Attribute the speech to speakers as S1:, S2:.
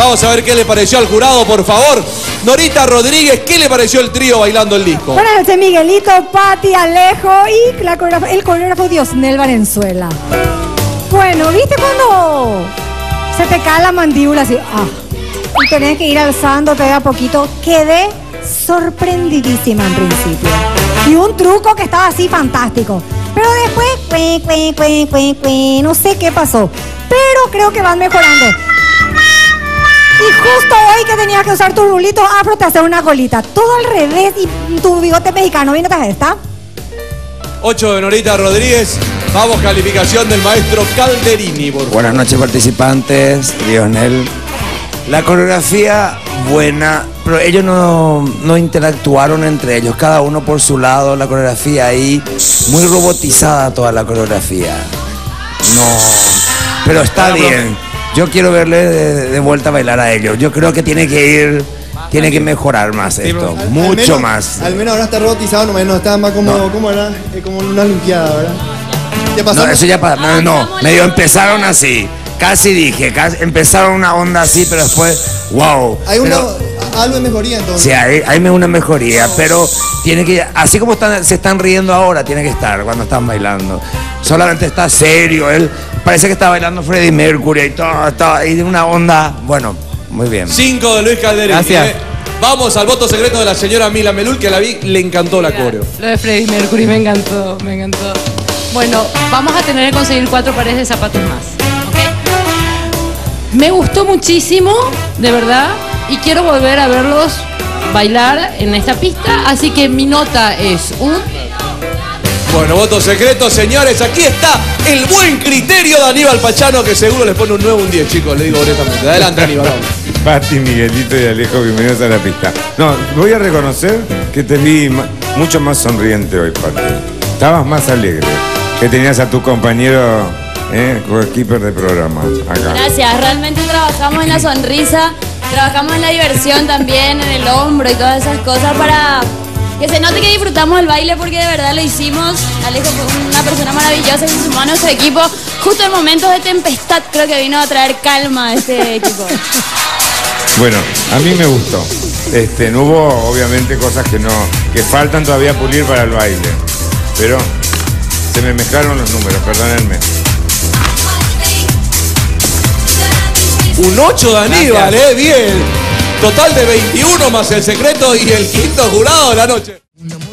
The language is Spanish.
S1: Vamos a ver qué le pareció al jurado, por favor. Norita Rodríguez, ¿qué le pareció el trío bailando el disco?
S2: Buenas noches, Miguelito, Pati, Alejo y el coreógrafo Diosnel Valenzuela. Bueno, ¿viste cuando se te cae la mandíbula así? Y tenés que ir alzándote de a poquito. Quedé sorprendidísima en principio. Y un truco que estaba así fantástico. Pero después, no sé qué pasó. Pero creo que van mejorando. Y justo hoy que tenías que usar tu rulito afro te hace una colita. Todo al revés y tu bigote mexicano. ¿Bien te esta?
S1: 8 de Norita Rodríguez. Vamos, calificación del maestro Calderini, por favor.
S3: Buenas noches, participantes. Diosnel. La coreografía buena, pero ellos no interactuaron entre ellos, cada uno por su lado. La coreografía ahí, muy robotizada toda la coreografía. No, pero está bien. Yo quiero verle de vuelta a bailar a ellos. Yo creo que tiene que mejorar más esto, mucho más.
S4: Al menos ahora está robotizado, no está más como, ¿cómo era? Como una olimpiada, ¿verdad? ¿Qué pasó?
S3: No, eso ya pasó. Medio empezaron así. Casi dije, empezaron una onda así, pero después, wow.
S4: Hay algo de mejoría entonces.
S3: Sí, hay una mejoría, pero tiene que, así como se están riendo ahora, tiene que estar cuando están bailando. Solamente está serio, él parece que está bailando Freddie Mercury y todo, y de una onda, bueno, muy bien.
S1: 5 de Luis Calderini.
S3: Gracias.
S1: Vamos al voto secreto de la señora Mila Melul, que la vi, le encantó la coreo.
S5: Lo de Freddie Mercury me encantó. Bueno, vamos a tener que conseguir 4 pares de zapatos más. Me gustó muchísimo, de verdad, y quiero volver a verlos bailar en esta pista, así que mi nota es un...
S1: Bueno, voto secreto, señores, aquí está el buen criterio de Aníbal Pachano, que seguro les pone un 9 o un 10, chicos, le digo honestamente. Adelante, Aníbal, vamos.
S6: Pati, Miguelito y Alejo, bienvenidos a la pista. No, voy a reconocer que te vi mucho más sonriente hoy, Pati. Estabas más alegre, que tenías a tu compañero... co-keeper de programa acá.
S7: Gracias, realmente trabajamos en la sonrisa, trabajamos en la diversión también, en el hombro y todas esas cosas para que se note que disfrutamos el baile, porque de verdad lo hicimos. Alejo fue una persona maravillosa y se sumó a nuestro equipo justo en momentos de tempestad. Creo que vino a traer calma a este equipo.
S6: Bueno, a mí me gustó. No hubo obviamente cosas que faltan todavía pulir para el baile, pero se me mezclaron los números, perdónenme.
S1: Un 8 de Aníbal, bien. Total de 21 más el secreto y el quinto jurado de la noche.